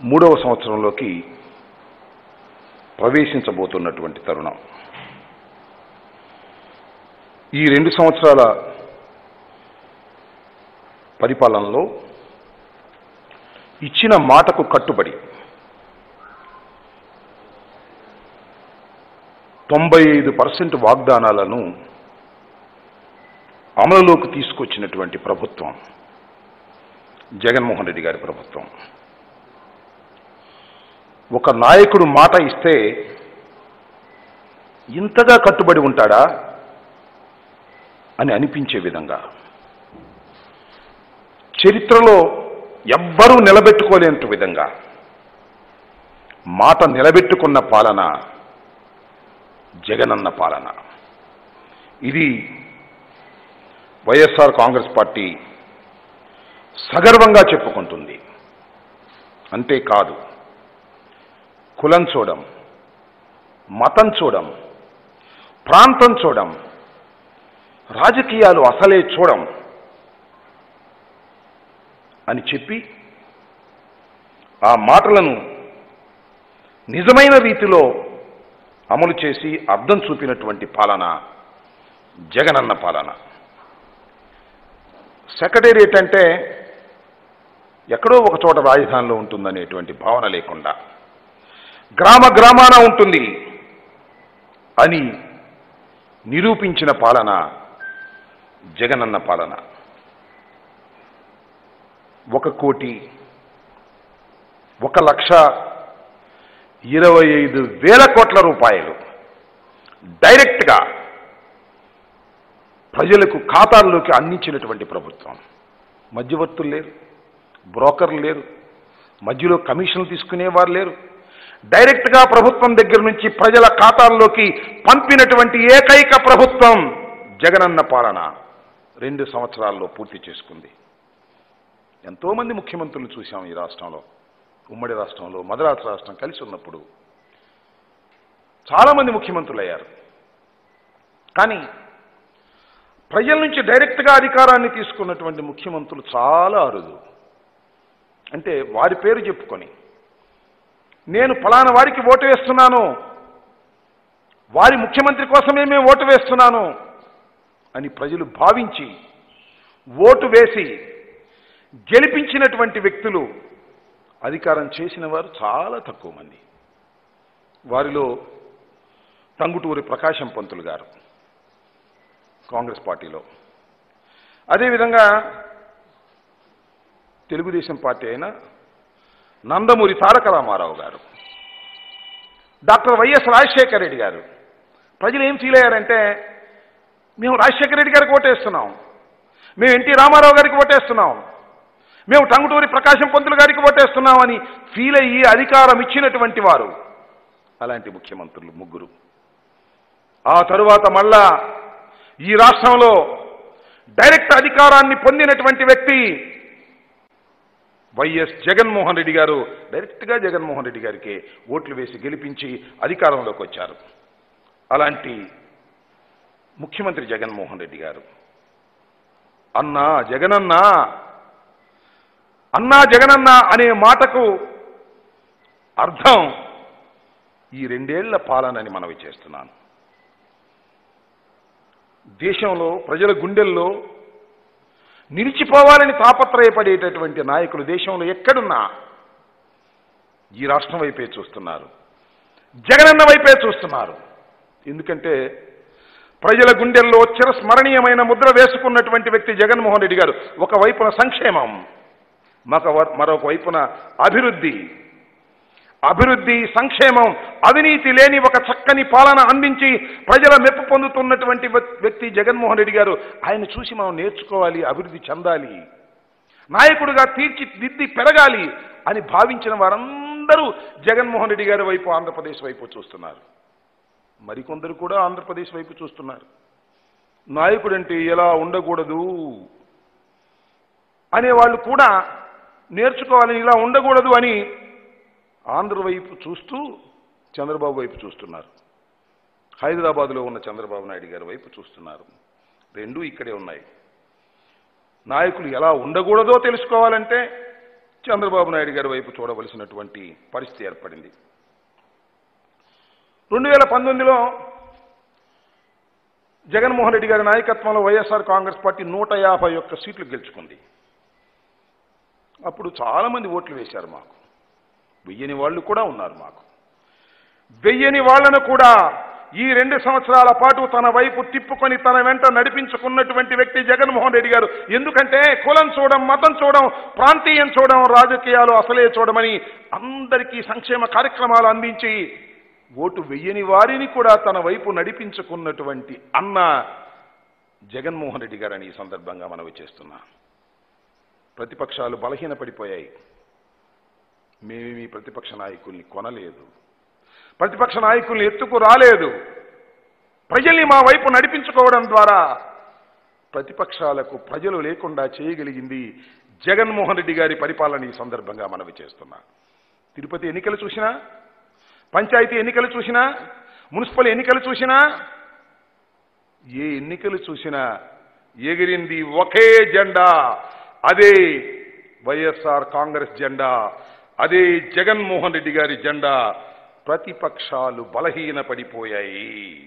మూడవ సంవత్సరంలోకి ప్రవేశించబోతున్నటువంటి తరుణం. ఈ 2 సంవత్సరాల పరిపాలనలో ఇచ్చిన మాటకు కట్టుబడి 95% వాగ్దానాలను అమలులోకి తీసుకొచ్చినటువంటి ప్రభుత్వం జగన్మోహన్ రెడ్డి గారి ప్రభుత్వం. ఒక నాయకుడు మాట ఇస్తే ఇంతగా కట్టుబడి ఉంటాడా అని అనిపించే విధంగా, చరిత్రలో ఎవ్వరూ నిలబెట్టుకోలేని విధంగా మాట నిలబెట్టుకున్న పాలన జగనన్న పాలన. ఇది వైఎస్ఆర్ కాంగ్రెస్ పార్టీ సగర్వంగా చెప్పుకుంటుంది. అంతేకాదు, కులం చూడం, మతం చూడం, ప్రాంతం చూడం, రాజకీయాలు అసలే చూడం అని చెప్పి ఆ మాటలను నిజమైన రీతిలో అమలు చేసి అర్థం చూపినటువంటి పాలన జగనన్న పాలన. సెక్రటేరియట్ అంటే ఎక్కడో ఒక చోట రాజధానిలో ఉంటుందనేటువంటి భావన లేకుండా గ్రామ గ్రామాన ఉంటుంది అని నిరూపించిన పాలన జగనన్న పాలన. 1,25,000 కోట్ల రూపాయలు డైరెక్ట్గా ప్రజలకు ఖాతాల్లోకి అందించినటువంటి ప్రభుత్వం. మధ్యవర్తులు లేరు, బ్రోకర్లు లేరు, మధ్యలో కమిషన్లు తీసుకునేవారు లేరు. డైరెక్ట్గా ప్రభుత్వం దగ్గర నుంచి ప్రజల ఖాతాల్లోకి పంపినటువంటి ఏకైక ప్రభుత్వం జగనన్న పాలన 2 సంవత్సరాల్లో పూర్తి చేసుకుంది. ఎంతోమంది ముఖ్యమంత్రులు చూశాం ఈ రాష్ట్రంలో. ఉమ్మడి రాష్ట్రంలో మద్రాసు రాష్ట్రం కలిసి ఉన్నప్పుడు చాలామంది ముఖ్యమంత్రులు అయ్యారు. కానీ ప్రజల నుంచి డైరెక్ట్గా అధికారాన్ని తీసుకున్నటువంటి ముఖ్యమంత్రులు చాలా అరుదు. అంటే వారి పేరు చెప్పుకొని, నేను ఫలానా వారికి ఓటు వేస్తున్నాను, వారి ముఖ్యమంత్రి కోసమే మేము ఓటు వేస్తున్నాను అని ప్రజలు భావించి ఓటు వేసి గెలిపించినటువంటి వ్యక్తులు అధికారం చేసిన వారు చాలా తక్కువ మంది. వారిలో టంగుటూరి ప్రకాశం పంతులు గారు కాంగ్రెస్ పార్టీలో, అదేవిధంగా తెలుగుదేశం పార్టీ అయిన నందమూరి తారక రామారావు గారు, డాక్టర్ వైఎస్ రాజశేఖర రెడ్డి గారు. ప్రజలు ఏం ఫీల్ అయ్యారంటే, మేము రాజశేఖర రెడ్డి గారికి ఓటేస్తున్నాం, మేము ఎన్టీ రామారావు గారికి ఓటేస్తున్నాం, మేము టంగుటూరి ప్రకాశం పంతులు గారికి ఓటేస్తున్నాం అని ఫీల్ అయ్యి అధికారం ఇచ్చినటువంటి వారు అలాంటి ముఖ్యమంత్రులు 3. ఆ తరువాత మళ్ళా ఈ రాష్ట్రంలో డైరెక్ట్ అధికారాన్ని పొందినటువంటి వ్యక్తి వైఎస్ జగన్మోహన్ రెడ్డి గారు. డైరెక్ట్గా జగన్మోహన్ రెడ్డి గారికి ఓట్లు వేసి గెలిపించి అధికారంలోకి వచ్చారు. అలాంటి ముఖ్యమంత్రి జగన్మోహన్ రెడ్డి గారు అన్నా జగనన్నా, అన్నా జగనన్న అనే మాటకు అర్థం ఈ 2 ఏళ్ల పాలనని మనవి చేస్తున్నాను. దేశంలో ప్రజల గుండెల్లో నిలిచిపోవాలని తాపత్రయపడేటటువంటి నాయకులు దేశంలో ఎక్కడున్నా ఈ రాష్ట్రం వైపే చూస్తున్నారు, జగనన్న వైపే చూస్తున్నారు. ఎందుకంటే ప్రజల గుండెల్లో చిరస్మరణీయమైన ముద్ర వేసుకున్నటువంటి వ్యక్తి జగన్మోహన్ రెడ్డి గారు. ఒకవైపున సంక్షేమం, మరొక వైపున అభివృద్ధి, సంక్షేమం, అవినీతి లేని ఒక చక్కని పాలన అందించి ప్రజల మెప్పు పొందుతున్నటువంటి వ్యక్తి జగన్మోహన్ రెడ్డి గారు. ఆయన చూసి మనం నేర్చుకోవాలి, అభివృద్ధి చెందాలి, నాయకుడిగా తీర్చిదిద్ది పెరగాలి అని భావించిన వారందరూ జగన్మోహన్ రెడ్డి గారి వైపు, ఆంధ్రప్రదేశ్ వైపు చూస్తున్నారు. మరికొందరు కూడా ఆంధ్రప్రదేశ్ వైపు చూస్తున్నారు. నాయకుడంటే ఎలా ఉండకూడదు అనేవాళ్ళు కూడా నేర్చుకోవాలని, ఇలా ఉండకూడదు అని ఆంధ్ర వైపు చూస్తూ చంద్రబాబు వైపు చూస్తున్నారు. హైదరాబాద్లో ఉన్న చంద్రబాబు నాయుడు గారి వైపు చూస్తున్నారు. 2 ఇక్కడే ఉన్నాయి. నాయకులు ఎలా ఉండకూడదో తెలుసుకోవాలంటే చంద్రబాబు నాయుడు గారి వైపు చూడవలసినటువంటి పరిస్థితి ఏర్పడింది. 2019లో జగన్మోహన్ రెడ్డి గారి నాయకత్వంలో వైఎస్ఆర్ కాంగ్రెస్ పార్టీ 151 సీట్లు గెలుచుకుంది. అప్పుడు చాలామంది ఓట్లు వేశారు మాకు. వెయ్యని వాళ్ళు కూడా ఉన్నారు మాకు. వెయ్యని వాళ్లను కూడా ఈ 2 సంవత్సరాల పాటు తన వైపు తిప్పుకొని తన వెంట నడిపించుకున్నటువంటి వ్యక్తి జగన్మోహన్ రెడ్డి గారు. ఎందుకంటే కులం చూడడం, మతం చూడడం, ప్రాంతీయం చూడడం, రాజకీయాలు అసలే చూడమని అందరికీ సంక్షేమ కార్యక్రమాలు అందించి ఓటు వెయ్యని వారిని కూడా తన వైపు నడిపించుకున్నటువంటి అన్న జగన్మోహన్ రెడ్డి గారని ఈ సందర్భంగా మనవి చేస్తున్నా. ప్రతిపక్షాలు బలహీనపడిపోయాయి. మేమేమీ ప్రతిపక్ష నాయకుల్ని కొనలేదు, ప్రతిపక్ష నాయకుల్ని ఎత్తుకు రాలేదు. ప్రజల్ని మా వైపు నడిపించుకోవడం ద్వారా ప్రతిపక్షాలకు ప్రజలు లేకుండా చేయగలిగింది జగన్మోహన్ రెడ్డి గారి పరిపాలన ఈ సందర్భంగా మనవి చేస్తున్నా. తిరుపతి ఎన్నికలు చూసినా, పంచాయతీ ఎన్నికలు చూసినా, మున్సిపల్ ఎన్నికలు చూసినా, ఏ ఎన్నికలు చూసినా ఎగిరింది ఒకే జెండా, అదే వైఎస్ఆర్ కాంగ్రెస్ జెండా, అదే జగన్మోహన్ రెడ్డి గారి జెండా. ప్రతిపక్షాలు బలహీనపడిపోయాయి.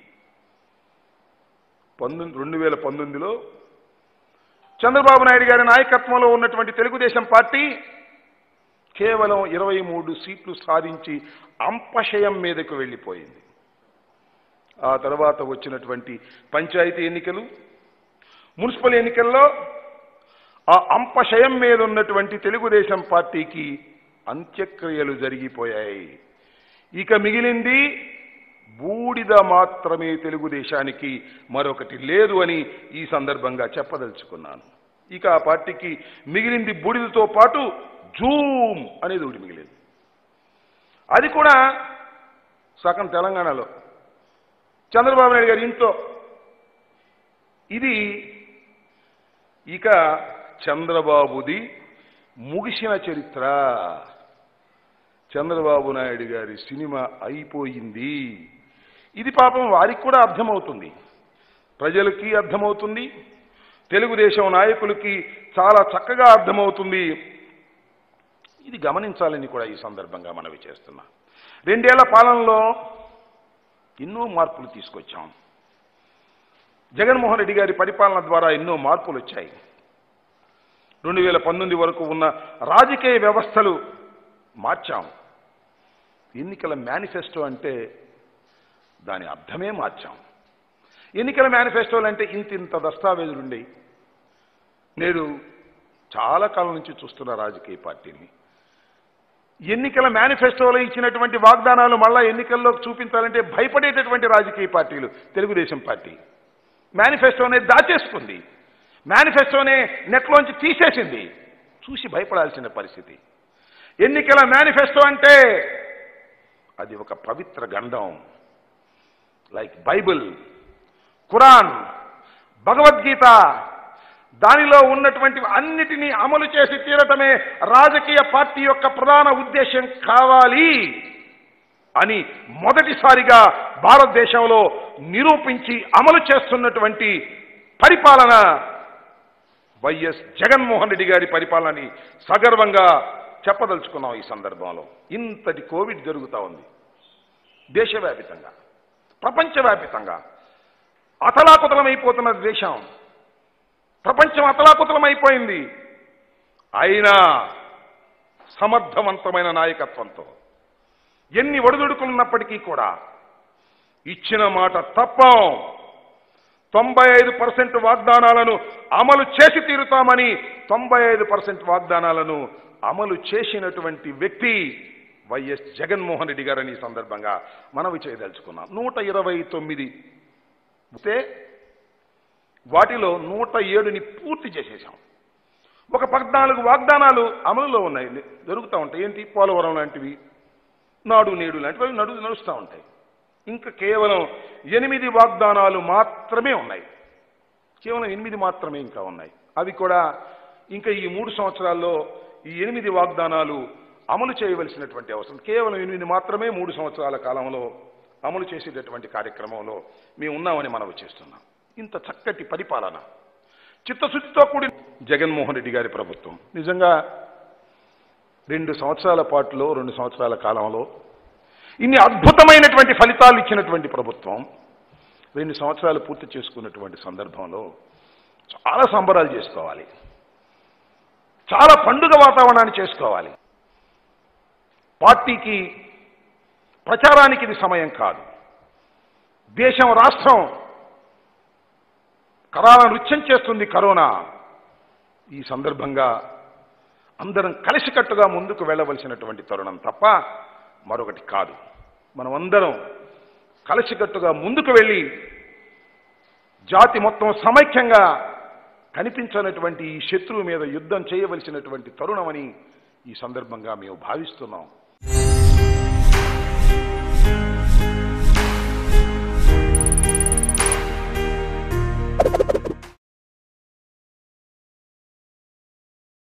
2019లో చంద్రబాబు నాయుడు గారి నాయకత్వంలో ఉన్నటువంటి తెలుగుదేశం పార్టీ కేవలం 23 సీట్లు సాధించి అంపశయం మీదకు వెళ్ళిపోయింది. ఆ తర్వాత వచ్చినటువంటి పంచాయతీ ఎన్నికలు, మున్సిపల్ ఎన్నికల్లో ఆ అంపశయం మీద ఉన్నటువంటి తెలుగుదేశం పార్టీకి అంత్యక్రియలు జరిగిపోయాయి. ఇక మిగిలింది బూడిద మాత్రమే తెలుగుదేశానికి, మరొకటి లేదు అని ఈ సందర్భంగా చెప్పదలుచుకున్నాను. ఇక ఆ పార్టీకి మిగిలింది బూడిదతో పాటు జూమ్ అనేది ఒకటి మిగిలింది. అది కూడా సగం తెలంగాణలో చంద్రబాబు నాయుడు గారి ఇంట్లో. ఇది ఇక చంద్రబాబుది ముగిసిన చరిత్ర. చంద్రబాబు నాయుడు గారి సినిమా అయిపోయింది. ఇది పాపం వారికి కూడా అర్థమవుతుంది, ప్రజలకి అర్థమవుతుంది, తెలుగుదేశం నాయకులకి చాలా చక్కగా అర్థమవుతుంది. ఇది గమనించాలని కూడా ఈ సందర్భంగా మనవి చేస్తున్నా. 2 ఏళ్ల పాలనలో ఎన్నో మార్పులు తీసుకొచ్చాం. జగన్మోహన్ రెడ్డి గారి పరిపాలన ద్వారా ఎన్నో మార్పులు వచ్చాయి. 2019 వరకు ఉన్న రాజకీయ వ్యవస్థలు మార్చాం. ఎన్నికల మేనిఫెస్టో అంటే దాని అర్థమే మార్చాం. ఎన్నికల మేనిఫెస్టోలు అంటే ఇంత దస్తావేజులు ఉండేవి. నేడు చాలా కాలం నుంచి చూస్తున్న రాజకీయ పార్టీని ఎన్నికల మేనిఫెస్టోలో ఇచ్చినటువంటి వాగ్దానాలు మళ్ళా ఎన్నికల్లోకి చూపించాలంటే భయపడేటటువంటి రాజకీయ పార్టీలు. తెలుగుదేశం పార్టీ మేనిఫెస్టోనే దాచేసుకుంది, మేనిఫెస్టోనే నెట్లోంచి తీసేసింది. చూసి భయపడాల్సిన పరిస్థితి. ఎన్నికల మేనిఫెస్టో అంటే అది ఒక పవిత్ర గ్రంథం, లైక్ బైబిల్, ఖురాన్, భగవద్గీత. దానిలో ఉన్నటువంటి అన్నిటినీ అమలు చేసి తీరటమే రాజకీయ పార్టీ యొక్క ప్రధాన ఉద్దేశం కావాలి అని మొదటిసారిగా భారతదేశంలో నిరూపించి అమలు చేస్తున్నటువంటి పరిపాలన వైఎస్ జగన్మోహన్ రెడ్డి గారి పరిపాలనని సగర్వంగా చెప్పదలుచుకున్నాం. ఈ సందర్భంలో ఇంతటి కోవిడ్ జరుగుతూ ఉంది దేశవ్యాపితంగా, ప్రపంచవ్యాపితంగా. అతలాకుతలమైపోతున్న దేశం, ప్రపంచం అతలాకుతలమైపోయింది. అయినా సమర్థవంతమైన నాయకత్వంతో ఎన్ని ఒడిదుడుకులున్నప్పటికీ కూడా ఇచ్చిన మాట తప్పం. 95% వాగ్దానాలను అమలు చేసి తీరుతామని 95% వాగ్దానాలను అమలు చేసినటువంటి వ్యక్తి వైఎస్ జగన్మోహన్ రెడ్డి గారని సందర్భంగా మనవి చేయదలుచుకున్నాం. 129 వస్తే వాటిలో 107ని పూర్తి చేసేసాం. ఒక 14 వాగ్దానాలు అమలులో ఉన్నాయి, జరుగుతూ ఉంటాయి. ఏంటి? పోలవరం లాంటివి, నాడు నేడు లాంటివి నడుస్తూ ఉంటాయి. ఇంకా కేవలం 8 వాగ్దానాలు మాత్రమే ఉన్నాయి. కేవలం 8 మాత్రమే ఇంకా ఉన్నాయి. అవి కూడా ఇంకా ఈ 3 సంవత్సరాల్లో ఈ 8 వాగ్దానాలు అమలు చేయవలసినటువంటి అవసరం. కేవలం 8 మాత్రమే 3 సంవత్సరాల కాలంలో అమలు చేసేటటువంటి కార్యక్రమంలో మేము ఉన్నామని మనవి చేస్తున్నాం. ఇంత చక్కటి పరిపాలన, చిత్తశుద్ధితో కూడి జగన్మోహన్ రెడ్డి గారి ప్రభుత్వం నిజంగా 2 సంవత్సరాల పాటులో 2 సంవత్సరాల కాలంలో ఇన్ని అద్భుతమైనటువంటి ఫలితాలు ఇచ్చినటువంటి ప్రభుత్వం 2 సంవత్సరాలు పూర్తి చేసుకున్నటువంటి సందర్భంలో చాలా సంబరాలు చేసుకోవాలి, చాలా పండుగ వాతావరణాన్ని చేసుకోవాలి. పార్టీకి ప్రచారానికి ఇది సమయం కాదు. దేశం రాష్ట్రం కరాల నృత్యం చేస్తుంది కరోనా. ఈ సందర్భంగా అందరం కలిసికట్టుగా ముందుకు వెళ్ళవలసినటువంటి తరుణం తప్ప మరొకటి కాదు. మనమందరం కలిసికట్టుగా ముందుకు వెళ్ళి జాతి మొత్తం సమైక్యంగా కనిపించనటువంటి ఈ శత్రువు మీద యుద్ధం చేయవలసినటువంటి తరుణమని ఈ సందర్భంగా మేము భావిస్తున్నాం.